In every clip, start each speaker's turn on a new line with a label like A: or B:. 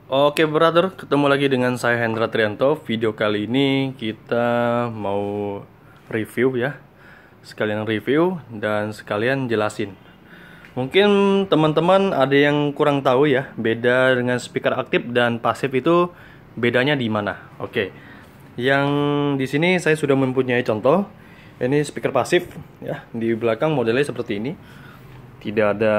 A: Oke brother, ketemu lagi dengan saya Hendra Trianto. Video kali ini kita mau review ya. Sekalian review dan sekalian jelasin. Mungkin teman-teman ada yang kurang tahu ya, beda dengan speaker aktif dan pasif itu bedanya di mana. Oke. Yang di sini saya sudah mempunyai contoh. Ini speaker pasif ya. Di belakang modelnya seperti ini. Tidak ada.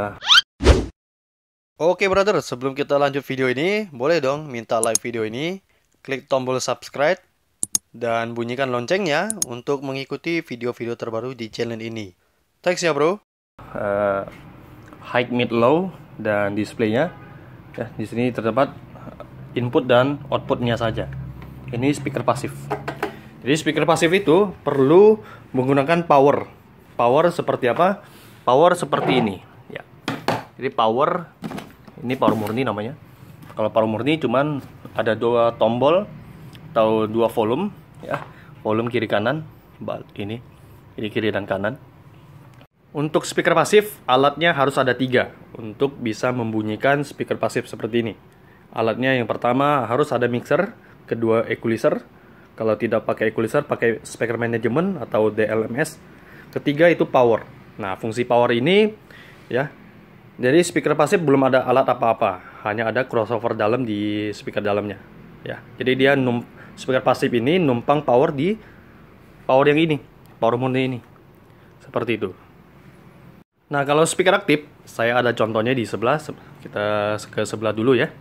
A: Oke brother, sebelum kita lanjut video ini, boleh dong minta like video ini, klik tombol subscribe, dan bunyikan loncengnya untuk mengikuti video-video terbaru di channel ini. Thanks ya bro. High, mid, low, dan displaynya. Ya, di sini terdapat input dan outputnya saja. Ini speaker pasif. Jadi speaker pasif itu perlu menggunakan power. Power seperti apa? Power seperti ini. Ya. Jadi power. Ini power murni namanya. Kalau power murni cuman ada dua tombol atau dua volume ya. Volume kiri kanan, ini kiri dan kanan. Untuk speaker pasif alatnya harus ada 3 untuk bisa membunyikan speaker pasif seperti ini. Alatnya yang pertama harus ada mixer, kedua equalizer. Kalau tidak pakai equalizer pakai speaker management atau DLMS. Ketiga itu power. Nah, fungsi power ini ya. Jadi speaker pasif belum ada alat apa-apa, hanya ada crossover dalam di speaker dalamnya. Ya, jadi dia speaker pasif ini numpang power di power yang ini, power murni ini, seperti itu. Nah, kalau speaker aktif, saya ada contohnya di sebelah. Kita ke sebelah dulu ya.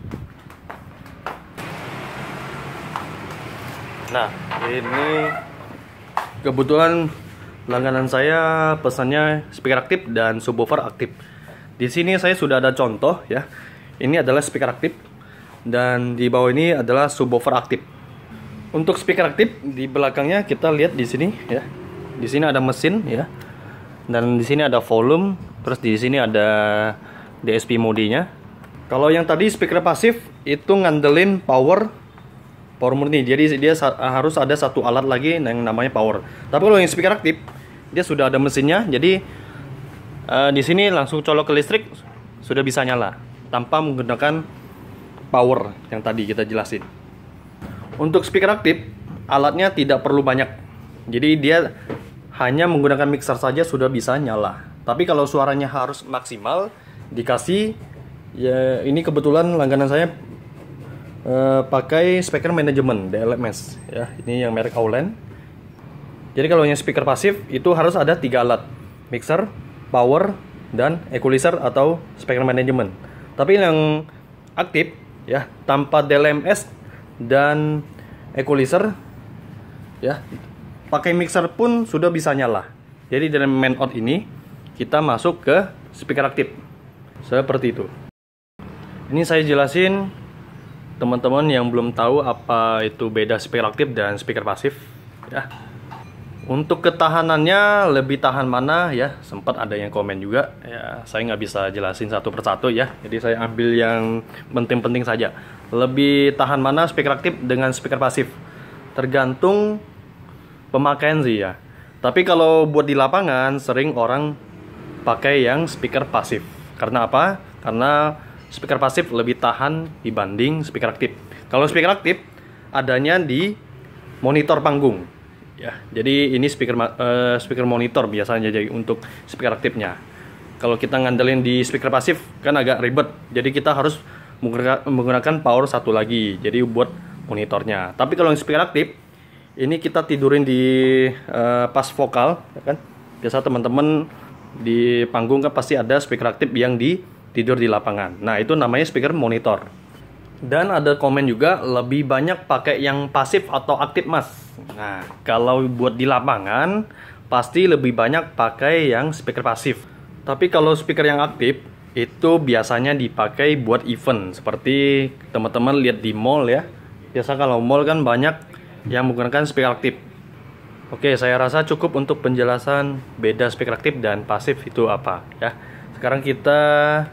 A: Nah, ini kebetulan langganan saya pesannya speaker aktif dan subwoofer aktif. Di sini saya sudah ada contoh ya. Ini adalah speaker aktif dan di bawah ini adalah subwoofer aktif. Untuk speaker aktif di belakangnya kita lihat di sini ya. Di sini ada mesin ya. Dan di sini ada volume, terus di sini ada DSP mode-nya. Kalau yang tadi speaker pasif itu ngandelin power murni. Jadi dia harus ada satu alat lagi yang namanya power. Tapi kalau yang speaker aktif dia sudah ada mesinnya. Jadi di sini langsung colok ke listrik sudah bisa nyala tanpa menggunakan power yang tadi kita jelasin. Untuk speaker aktif alatnya tidak perlu banyak, jadi dia hanya menggunakan mixer saja sudah bisa nyala. Tapi kalau suaranya harus maksimal dikasih ya, ini kebetulan langganan saya pakai speaker management DLMS ya, ini yang merek Aulen. Jadi kalau yang speaker pasif itu harus ada 3 alat, mixer, power, dan equalizer atau speaker management. Tapi yang aktif ya tanpa DLMS dan equalizer ya, pakai mixer pun sudah bisa nyala. Jadi dari main out ini kita masuk ke speaker aktif seperti itu. Ini saya jelasin teman-teman yang belum tahu apa itu beda speaker aktif dan speaker pasif ya. Untuk ketahanannya lebih tahan mana ya, sempat ada yang komen juga ya, saya nggak bisa jelasin satu persatu ya, jadi saya ambil yang penting-penting saja. Lebih tahan mana speaker aktif dengan speaker pasif tergantung pemakaian sih ya. Tapi kalau buat di lapangan sering orang pakai yang speaker pasif. Karena apa? Karena speaker pasif lebih tahan dibanding speaker aktif. Kalau speaker aktif adanya di monitor panggung ya, jadi ini speaker monitor biasanya jadi untuk speaker aktifnya. Kalau kita ngandelin di speaker pasif kan agak ribet, jadi kita harus menggunakan power satu lagi, jadi buat monitornya. Tapi kalau yang speaker aktif ini kita tidurin di pas vokal ya kan. Biasa teman-teman di panggung kan pasti ada speaker aktif yang tidur di lapangan. Nah, itu namanya speaker monitor. Dan ada komen juga lebih banyak pakai yang pasif atau aktif mas. Nah, kalau buat di lapangan pasti lebih banyak pakai yang speaker pasif. Tapi kalau speaker yang aktif itu biasanya dipakai buat event, seperti teman-teman lihat di mall ya. Biasa kalau mall kan banyak yang menggunakan speaker aktif. Oke, saya rasa cukup untuk penjelasan beda speaker aktif dan pasif itu apa ya. Sekarang kita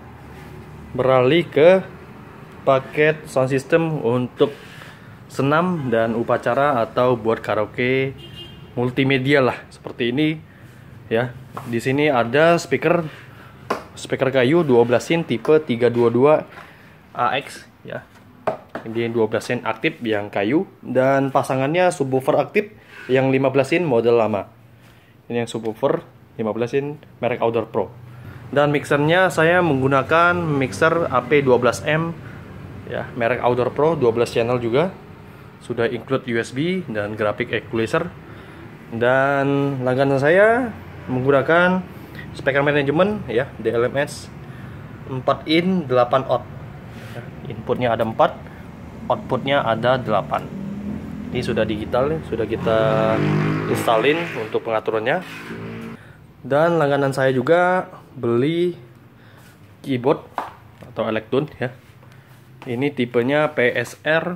A: beralih ke paket sound system untuk senam dan upacara atau buat karaoke multimedia lah seperti ini ya. Di sini ada speaker kayu 12 in tipe 322 AX ya. Ini 12 in aktif yang kayu, dan pasangannya subwoofer aktif yang 15 in model lama. Ini yang subwoofer 15 in merek Outdoor Pro. Dan mixernya saya menggunakan mixer AP12M ya, merek Outdoor Pro, 12 channel juga. Sudah include USB dan graphic equalizer. Dan langganan saya menggunakan speaker management ya, DLMS 4 in 8 out. Inputnya ada 4, outputnya ada 8. Ini sudah digital, sudah kita installin untuk pengaturannya. Dan langganan saya juga beli keyboard atau Electune ya. Ini tipenya PSR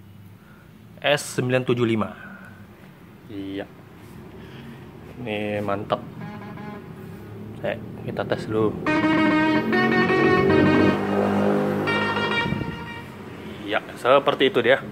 A: S975. Iya. Ini mantap. Kita tes dulu. Ya, seperti itu dia.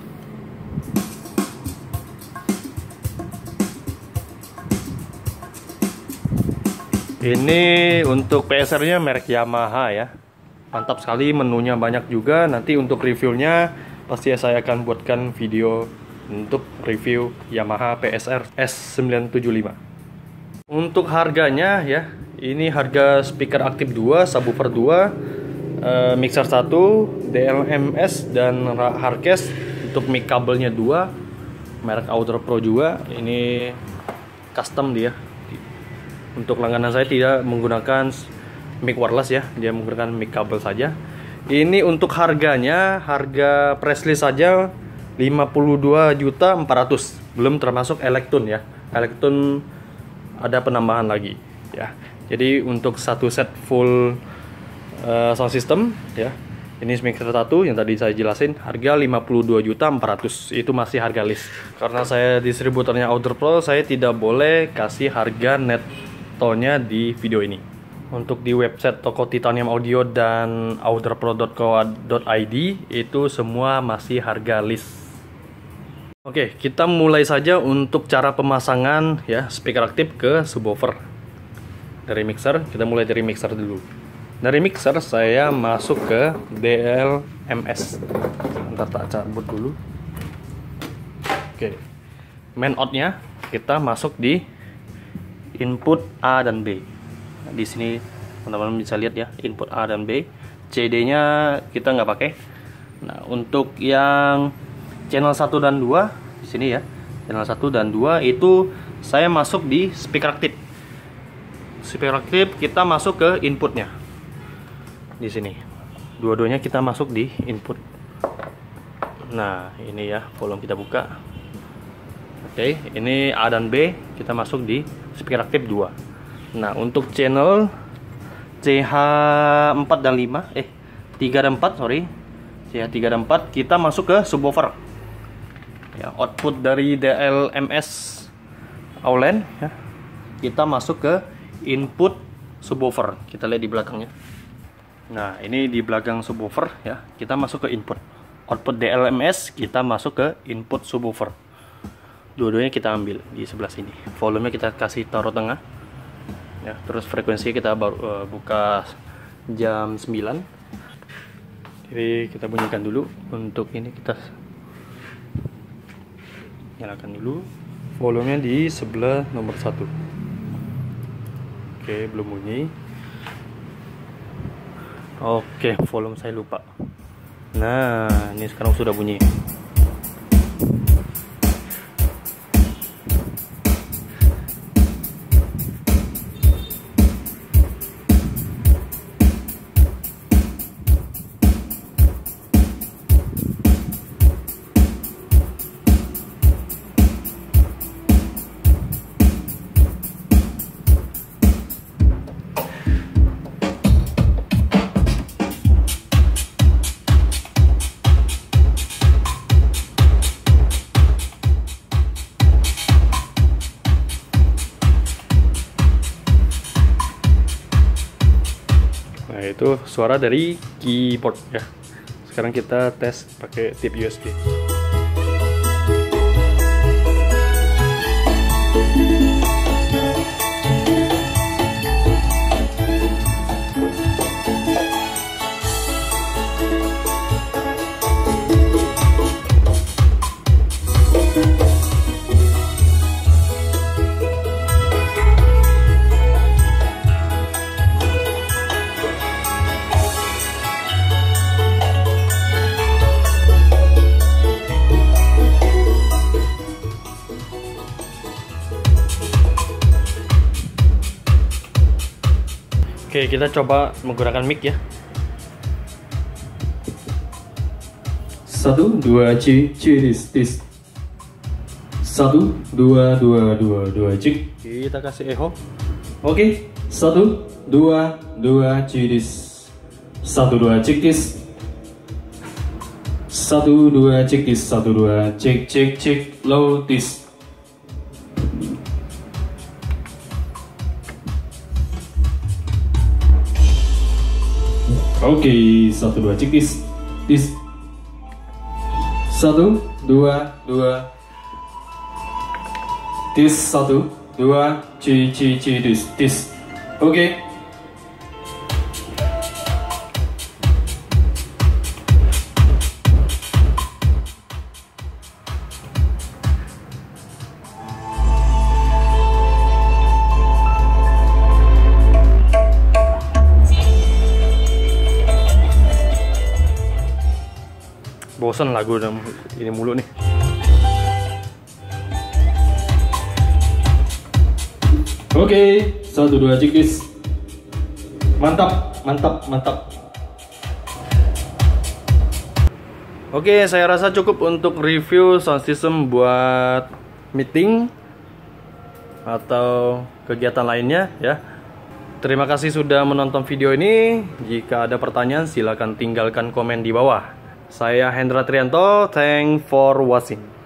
A: Ini untuk PSR-nya merek Yamaha ya. Mantap sekali, menunya banyak juga. Nanti untuk reviewnya pasti saya akan buatkan video untuk review Yamaha PSR S975. Untuk harganya ya, ini harga speaker aktif 2, subwoofer 2, mixer 1, DLMS dan hardcase. Untuk mic kabelnya 2, merek Outdoor Pro juga. Ini custom dia. Untuk langganan saya tidak menggunakan mic wireless ya, dia menggunakan mic kabel saja. Ini untuk harganya, harga press list saja 52.400.000, belum termasuk Electune ya. Electune ada penambahan lagi ya. Jadi untuk satu set full sound system ya, ini mixer 1 yang tadi saya jelasin, harga 52.400.000. Itu masih harga list. Karena saya distributornya Outdoor Pro, saya tidak boleh kasih harga nettonya di video ini. Untuk di website toko Titanium Audio dan outdoorpro.co.id itu semua masih harga list. Oke, kita mulai saja untuk cara pemasangan ya speaker aktif ke subwoofer. Dari mixer, kita mulai dari mixer dulu. Dari mixer saya masuk ke DLMS. Bentar, tak cabut dulu. Oke. Main out-nya kita masuk di input A dan B. Di sini teman-teman bisa lihat ya, input A dan B. CD-nya kita nggak pakai. Nah, untuk yang channel 1 dan 2 di sini ya. Channel 1 dan 2 itu saya masuk di speaker aktif. Speaker aktif kita masuk ke inputnya. Di sini dua-duanya kita masuk di input. Nah, ini ya, volume kita buka. Oke, ini A dan B kita masuk di speaker aktif 2. Nah, untuk channel CH4 dan 5 3 dan 4, sorry, CH3 dan 4 kita masuk ke subwoofer ya. Output dari DLMS Aulen ya, kita masuk ke input subwoofer. Kita lihat di belakangnya. Nah, ini di belakang subwoofer ya, kita masuk ke input. Output DLMS kita masuk ke input subwoofer. Dua-duanya kita ambil di sebelah sini. Volumenya kita kasih taruh tengah ya. Terus frekuensi kita baru buka jam 9. Jadi kita bunyikan dulu. Untuk ini kita nyalakan dulu. Volumenya di sebelah nomor 1. Oke, belum bunyi. Oke, volume saya lupa. Nah, ini sekarang sudah bunyi. Nah, itu suara dari keyboard ya. Sekarang kita tes pakai tip USB. Oke, kita coba menggunakan mic ya. 1 2 tis. 1 2 cek. Kita kasih echo. Oke, 1 2 tis. 1 2 cek tis. 1 2 cek tis. 1 2 cek low tis. Oke, 1 2 cek tis. 1 2 tis. 1 2 tis. Oke. Bosan lagu ini mulu nih. Oke, 1 2 cek tis. Mantap. Oke, saya rasa cukup untuk review sound system buat meeting atau kegiatan lainnya ya. Terima kasih sudah menonton video ini. Jika ada pertanyaan silahkan tinggalkan komen di bawah. Saya Hendra Trianto, thanks for watching.